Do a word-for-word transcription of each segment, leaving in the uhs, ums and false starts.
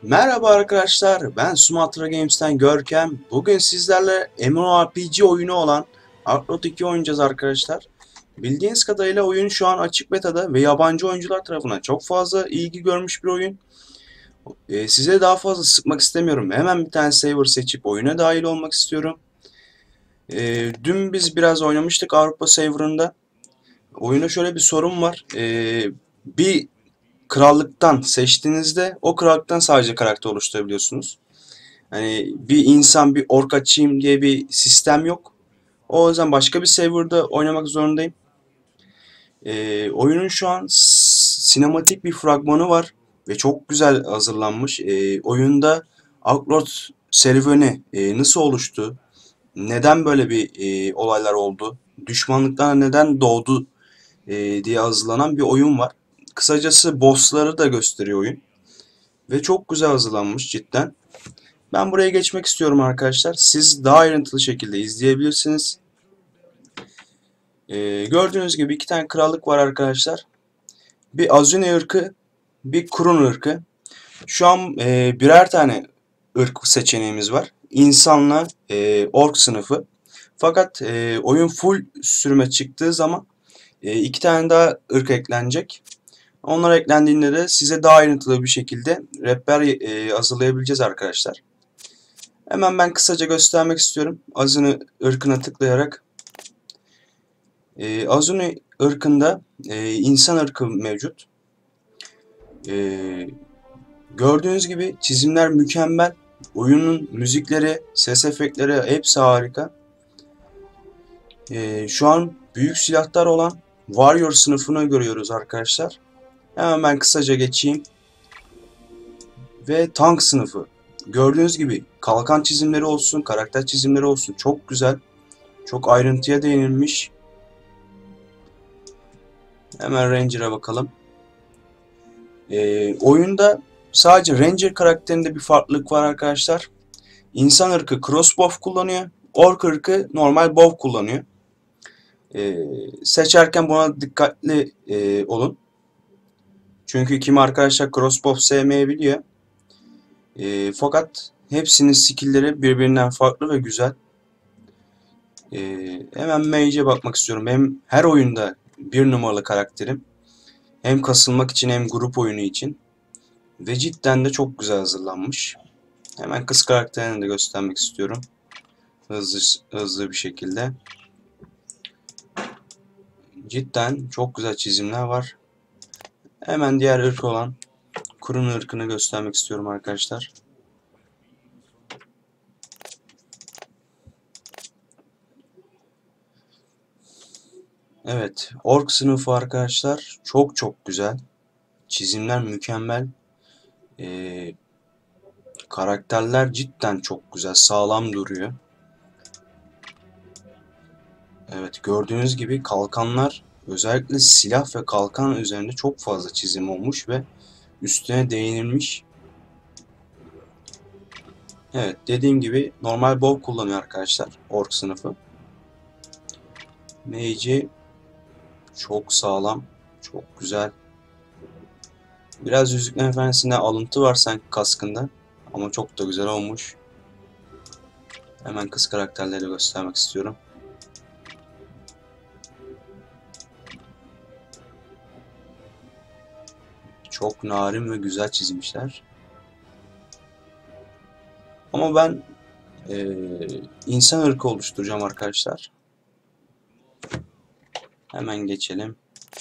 Merhaba arkadaşlar, ben Sumatra Games'ten Görkem. Bugün sizlerle MMORPG oyunu olan Outland iki oynayacağız arkadaşlar. Bildiğiniz kadarıyla oyun şu an açık beta'da ve yabancı oyuncular tarafından çok fazla ilgi görmüş bir oyun. Ee, size daha fazla sıkmak istemiyorum. Hemen bir tane saver seçip oyuna dahil olmak istiyorum. Ee, dün biz biraz oynamıştık Avrupa Saver'ında. Oyuna şöyle bir sorun var. Ee, bir krallıktan seçtiğinizde o krallıktan sadece karakter oluşturabiliyorsunuz. Hani bir insan bir ork açayım diye bir sistem yok. O yüzden başka bir serverda oynamak zorundayım. Ee, oyunun şu an sinematik bir fragmanı var ve çok güzel hazırlanmış. Ee, oyunda Outlord serüveni e, nasıl oluştu? Neden böyle bir e, olaylar oldu? Düşmanlıklar neden doğdu e, diye hazırlanan bir oyun var. Kısacası bossları da gösteriyor oyun. Ve çok güzel hazırlanmış cidden. Ben buraya geçmek istiyorum arkadaşlar. Siz daha ayrıntılı şekilde izleyebilirsiniz. Ee, gördüğünüz gibi iki tane krallık var arkadaşlar. Bir Azune ırkı, bir Kurun ırkı. Şu an e, birer tane ırk seçeneğimiz var. İnsanla e, ork sınıfı. Fakat e, oyun full sürüme çıktığı zaman e, iki tane daha ırk eklenecek. Onlar eklendiğinde de size daha ayrıntılı bir şekilde rehber e, hazırlayabileceğiz arkadaşlar. Hemen ben kısaca göstermek istiyorum. Azune ırkına tıklayarak. E, Azune ırkında e, insan ırkı mevcut. E, Gördüğünüz gibi çizimler mükemmel. Oyunun müzikleri, ses efektleri hepsi harika. E, şu an büyük silahlar olan Warrior sınıfını görüyoruz arkadaşlar. Hemen ben kısaca geçeyim. Ve tank sınıfı. Gördüğünüz gibi kalkan çizimleri olsun, karakter çizimleri olsun çok güzel. Çok ayrıntıya değinilmiş. Hemen Ranger'a bakalım. Ee, oyunda sadece Ranger karakterinde bir farklılık var arkadaşlar. İnsan ırkı crossbow kullanıyor. Ork ırkı normal bow kullanıyor. Ee, Seçerken buna dikkatli e, olun. Çünkü kimi arkadaşlar crossbow sevmeyebiliyor. E, fakat hepsinin skill'leri birbirinden farklı ve güzel. E, Hemen Mage'e bakmak istiyorum. Hem her oyunda bir numaralı karakterim. Hem kasılmak için hem grup oyunu için. Ve cidden de çok güzel hazırlanmış. Hemen kız karakterini de göstermek istiyorum. Hızlı, hızlı bir şekilde. Cidden çok güzel çizimler var. Hemen diğer ırk olan Kurun ırkını göstermek istiyorum arkadaşlar. Evet, ork sınıfı arkadaşlar çok çok güzel. Çizimler mükemmel. Ee, Karakterler cidden çok güzel, sağlam duruyor. Evet, gördüğünüz gibi kalkanlar, özellikle silah ve kalkan üzerinde çok fazla çizim olmuş ve üstüne değinilmiş. Evet, dediğim gibi normal bow kullanıyor arkadaşlar ork sınıfı. Mage'i çok sağlam, çok güzel. Biraz Yüzüklerin Efendisi'nde alıntı var sanki kaskında ama çok da güzel olmuş. Hemen kız karakterleri göstermek istiyorum. Çok narin ve güzel çizmişler. Ama ben e, insan ırkı oluşturacağım arkadaşlar. Hemen geçelim.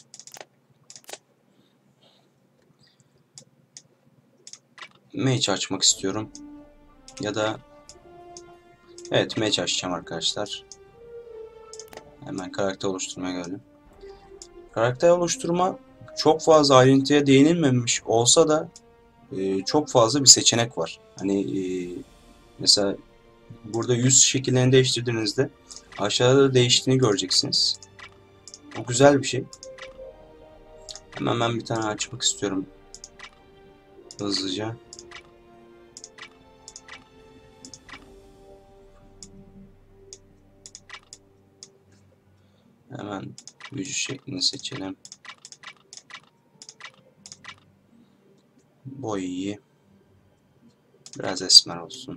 Mage açmak istiyorum. Ya da evet mage açacağım arkadaşlar. Hemen karakter oluşturmaya geldim. Karakter oluşturma çok fazla ayrıntıya değinilmemiş olsa da e, çok fazla bir seçenek var. Hani e, mesela burada yüz şekillerini değiştirdiğinizde aşağıda da değiştiğini göreceksiniz. Bu güzel bir şey. Hemen ben bir tane açmak istiyorum. Hızlıca. Hemen vücut şeklini seçelim. Boy iyi. Biraz esmer olsun.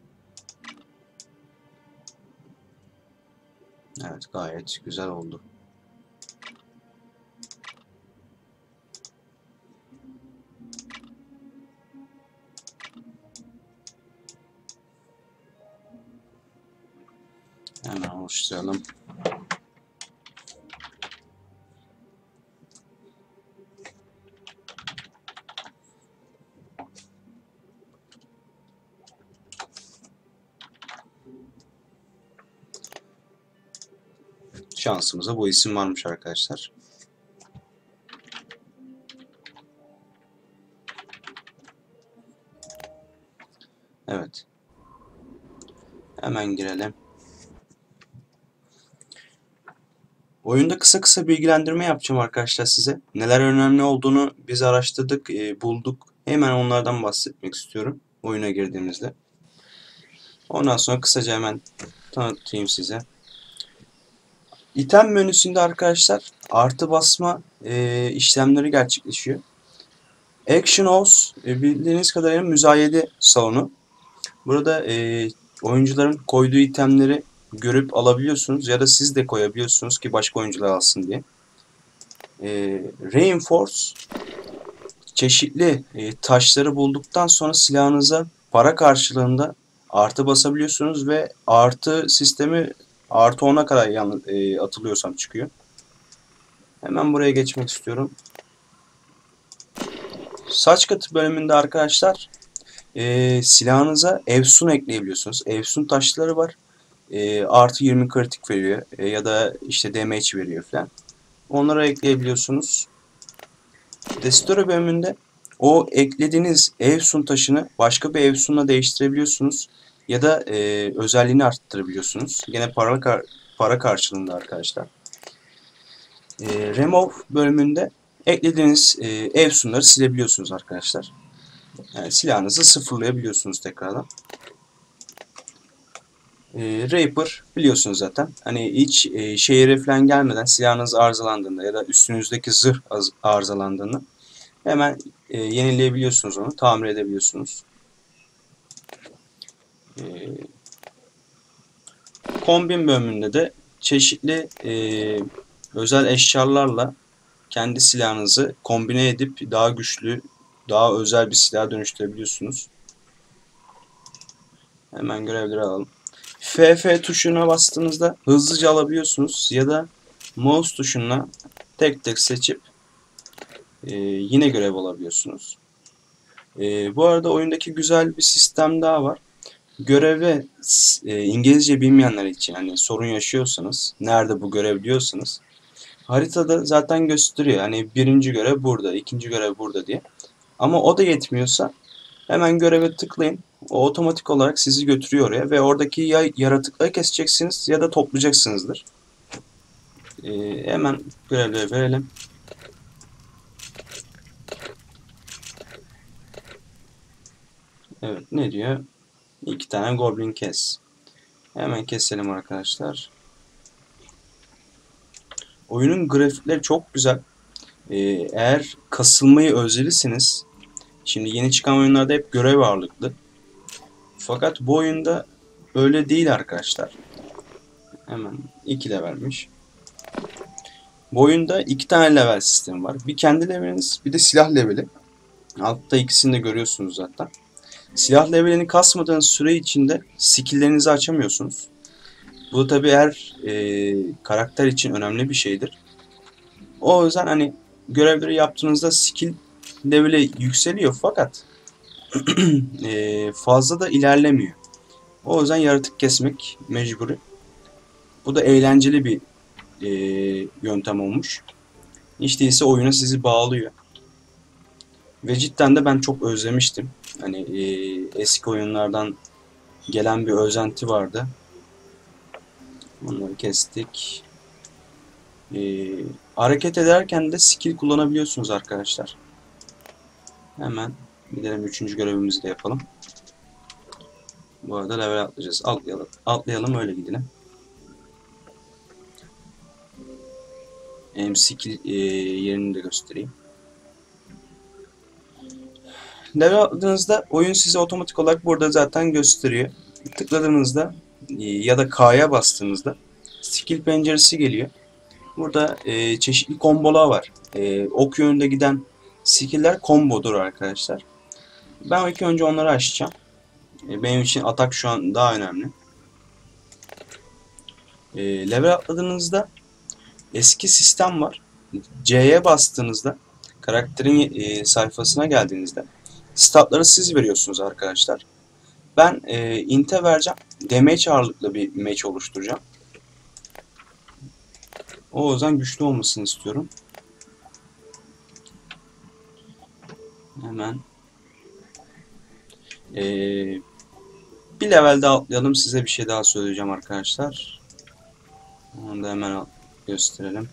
Evet, gayet güzel oldu. Hemen oluşturalım. Şansımıza bu isim varmış arkadaşlar. Evet. Hemen girelim. Oyunda kısa kısa bilgilendirme yapacağım arkadaşlar size. Neler önemli olduğunu biz araştırdık, e, bulduk. Hemen onlardan bahsetmek istiyorum oyuna girdiğimizde. Ondan sonra kısaca hemen tanıtayım size. İtem menüsünde arkadaşlar artı basma e, işlemleri gerçekleşiyor. Action House e, bildiğiniz kadarıyla müzayede salonu. Burada e, oyuncuların koyduğu itemleri görüp alabiliyorsunuz ya da siz de koyabiliyorsunuz ki başka oyuncular alsın diye. E, Reinforce çeşitli e, taşları bulduktan sonra silahınıza para karşılığında artı basabiliyorsunuz ve artı sistemi artı ona kadar yan, e, atılıyorsam çıkıyor. Hemen buraya geçmek istiyorum. Saç katı bölümünde arkadaşlar e, silahınıza Efsun ekleyebiliyorsunuz. Efsun taşları var. E, artı yirmi kritik veriyor e, ya da işte damage veriyor falan. Onları ekleyebiliyorsunuz. Destore bölümünde o eklediğiniz Efsun taşını başka bir Efsun'la değiştirebiliyorsunuz. Ya da e, özelliğini arttırabiliyorsunuz. Yine para, kar para karşılığında arkadaşlar. E, Remove bölümünde eklediğiniz e, Efsun'ları silebiliyorsunuz arkadaşlar. Yani silahınızı sıfırlayabiliyorsunuz tekrardan. E, Raper biliyorsunuz zaten. Hani hiç e, şehire falan gelmeden silahınız arızalandığında ya da üstünüzdeki zırh arızalandığında hemen e, yenileyebiliyorsunuz onu. Tamir edebiliyorsunuz. E, Kombin bölümünde de çeşitli e, özel eşyalarla kendi silahınızı kombine edip daha güçlü, daha özel bir silaha dönüştürebiliyorsunuz. Hemen görevleri alalım. F F tuşuna bastığınızda hızlıca alabiliyorsunuz ya da mouse tuşuna tek tek seçip e, yine görev alabiliyorsunuz. E, bu arada oyundaki güzel bir sistem daha var. Göreve e, İngilizce bilmeyenler için hani sorun yaşıyorsanız, nerede bu görev diyorsanız haritada zaten gösteriyor. Hani birinci görev burada, ikinci görev burada diye. Ama o da yetmiyorsa hemen göreve tıklayın. O otomatik olarak sizi götürüyor oraya ve oradaki ya yaratıkları keseceksiniz ya da toplayacaksınızdır. Ee, hemen görevleri verelim. Evet, ne diyor? İki tane goblin kes. Hemen keselim arkadaşlar. Oyunun grafikleri çok güzel. Ee, eğer kasılmayı özlerseniz, şimdi yeni çıkan oyunlarda hep görev ağırlıklı. Fakat bu oyunda öyle değil arkadaşlar. Hemen iki levelmiş. Bu oyunda iki tane level sistemi var. Bir kendi leveliniz, bir de silah leveli. Altta ikisini de görüyorsunuz zaten. Silah levelini kasmadığınız süre içinde skill'lerinizi açamıyorsunuz. Bu tabi her e, karakter için önemli bir şeydir. O yüzden hani görevleri yaptığınızda skill level'i yükseliyor fakat e, fazla da ilerlemiyor. O yüzden yaratık kesmek mecburi. Bu da eğlenceli bir e, yöntem olmuş. Hiç değilse oyuna sizi bağlıyor. Ve cidden de ben çok özlemiştim. Hani e, eski oyunlardan gelen bir özenti vardı. Onları kestik. E, Hareket ederken de skill kullanabiliyorsunuz arkadaşlar. Hemen gidelim üçüncü görevimizi de yapalım. Bu arada level atlayacağız. Atlayalım, atlayalım öyle gidelim. Hem skill e, yerini de göstereyim. Level atladığınızda oyun size otomatik olarak burada zaten gösteriyor. Tıkladığınızda e, ya da K'ya bastığınızda skill penceresi geliyor. Burada e, çeşitli kombolar var. E, ok yönünde giden skill'ler kombodur arkadaşlar. Ben ilk önce onları açacağım. E, benim için atak şu an daha önemli. E, level atladığınızda eski sistem var. C'ye bastığınızda karakterin e, sayfasına geldiğinizde statları siz veriyorsunuz arkadaşlar. Ben e, int'e vereceğim. Damage ağırlıklı bir match oluşturacağım. O yüzden güçlü olmasını istiyorum. Hemen ee, bir level daha atlayalım. Size bir şey daha söyleyeceğim arkadaşlar. Onu da hemen gösterelim.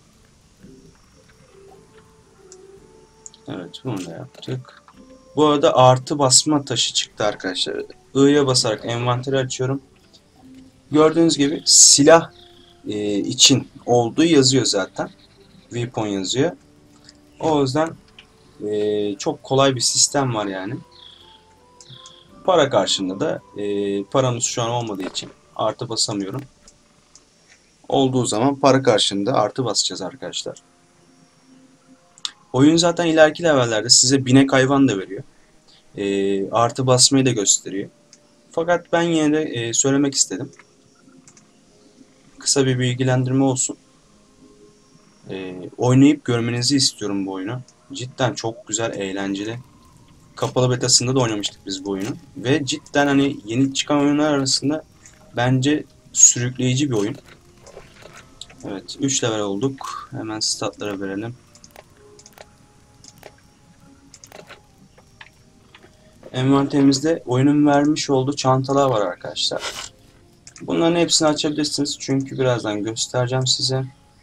Evet, bunu da yaptık. Bu arada artı basma taşı çıktı arkadaşlar. I'ya basarak envanteri açıyorum. Gördüğünüz gibi silah e, için olduğu yazıyor zaten. Weapon yazıyor. O yüzden e, çok kolay bir sistem var yani. Para karşılığında da e, paramız şu an olmadığı için artı basamıyorum. Olduğu zaman para karşılığında artı basacağız arkadaşlar. Oyun zaten ileriki levellerde size binek hayvan da veriyor. E, artı basmayı da gösteriyor. Fakat ben yine de e, söylemek istedim. Kısa bir bilgilendirme olsun. E, oynayıp görmenizi istiyorum bu oyunu. Cidden çok güzel, eğlenceli. Kapalı betasında da oynamıştık biz bu oyunu. Ve cidden hani yeni çıkan oyunlar arasında bence sürükleyici bir oyun. Evet, üç level olduk. Hemen statlara verelim. Envanterimizde oyunun vermiş olduğu çantalar var arkadaşlar. Bunların hepsini açabilirsiniz. Çünkü birazdan göstereceğim size.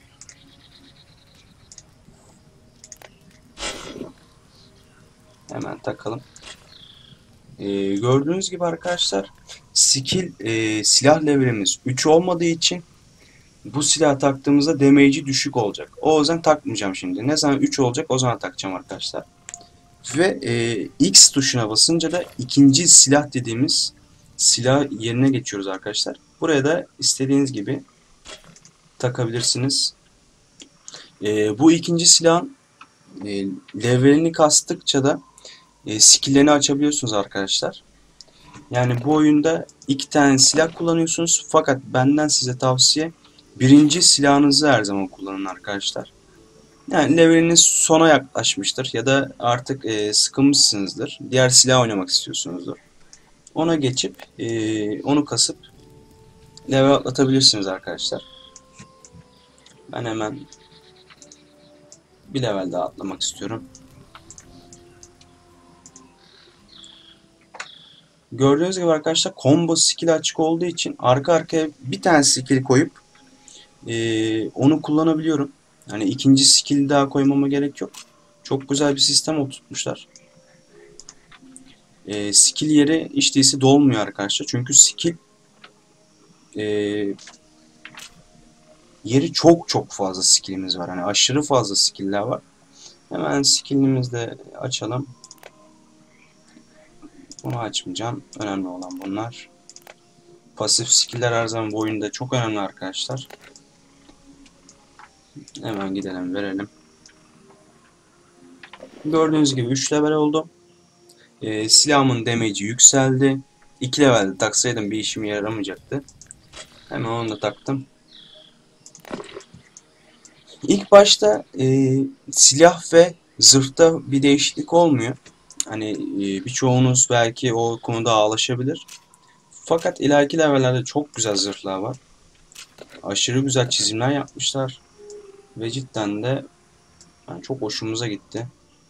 Hemen takalım. Ee, gördüğünüz gibi arkadaşlar skill e, silah levelimiz üç olmadığı için bu silah taktığımızda damage'i düşük olacak. O yüzden takmayacağım şimdi. Ne zaman üç olacak o zaman takacağım arkadaşlar. Ve e, X tuşuna basınca da ikinci silah dediğimiz silah yerine geçiyoruz arkadaşlar. Buraya da istediğiniz gibi takabilirsiniz. E, bu ikinci silahın e, levelini kastıkça da e, skill'lerini açabiliyorsunuz arkadaşlar. Yani bu oyunda iki tane silah kullanıyorsunuz. Fakat benden size tavsiye birinci silahınızı her zaman kullanın arkadaşlar. Yani leveliniz sona yaklaşmıştır ya da artık e, sıkılmışsınızdır. Diğer silah oynamak istiyorsunuzdur. Ona geçip e, onu kasıp level atlatabilirsiniz arkadaşlar. Ben hemen bir level daha atlamak istiyorum. Gördüğünüz gibi arkadaşlar combo skill açık olduğu için arka arkaya bir tane skill koyup e, onu kullanabiliyorum. Yani ikinci skill daha koymama gerek yok. Çok güzel bir sistem oturtmuşlar. E, skill yeri hiç değilse dolmuyor arkadaşlar. Çünkü skill e, yeri çok çok fazla skillimiz var. Hani aşırı fazla skill'ler var. Hemen skill'imizi de açalım. Bunu açmayacağım. Önemli olan bunlar. Pasif skill'ler her zaman bu oyunda çok önemli arkadaşlar. Hemen gidelim verelim. Gördüğünüz gibi üç level oldu. Ee, silahımın damage'i yükseldi. iki levelde taksaydım bir işime yaramayacaktı. Hemen onu da taktım. İlk başta e, silah ve zırhta bir değişiklik olmuyor. Hani e, birçoğunuz belki o konuda ağlaşabilir. Fakat ileriki levellerde çok güzel zırhlar var. Aşırı güzel çizimler yapmışlar. Ve cidden de yani çok hoşumuza gitti.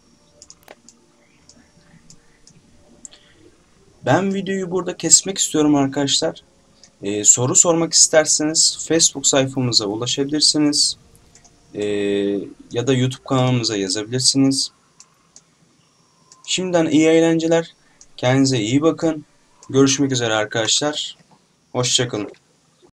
Ben videoyu burada kesmek istiyorum arkadaşlar. Ee, soru sormak isterseniz Facebook sayfamıza ulaşabilirsiniz. Ee, ya da YouTube kanalımıza yazabilirsiniz. Şimdiden iyi eğlenceler. Kendinize iyi bakın. Görüşmek üzere arkadaşlar. Hoşça kalın.